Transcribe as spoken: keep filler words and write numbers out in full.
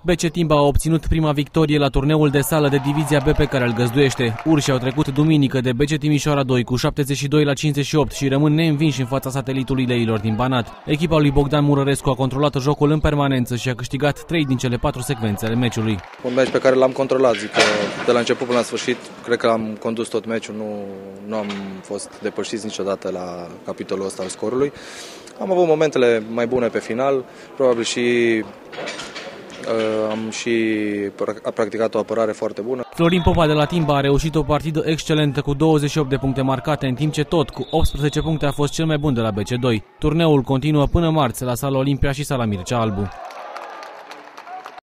B C Timba a obținut prima victorie la turneul de sală de divizia B pe care îl găzduiește. Urșii au trecut duminică de B C Timișoara doi cu șaptezeci și doi la cincizeci și opt și rămân neînvinși în fața satelitului leilor din Banat. Echipa lui Bogdan Murărescu a controlat jocul în permanență și a câștigat trei din cele patru secvențe ale meciului. Un meci pe care l-am controlat, zic că de la început până la sfârșit, cred că am condus tot meciul, nu, nu am fost depășiți niciodată la capitolul ăsta al scorului. Am avut momentele mai bune pe final, probabil și uh, am și practicat o apărare foarte bună. Florin Popa de la Timba a reușit o partidă excelentă cu douăzeci și opt de puncte marcate, în timp ce tot cu optsprezece puncte a fost cel mai bun de la B C doi. Turneul continuă până marți la Sala Olimpia și Sala Mircea Albu.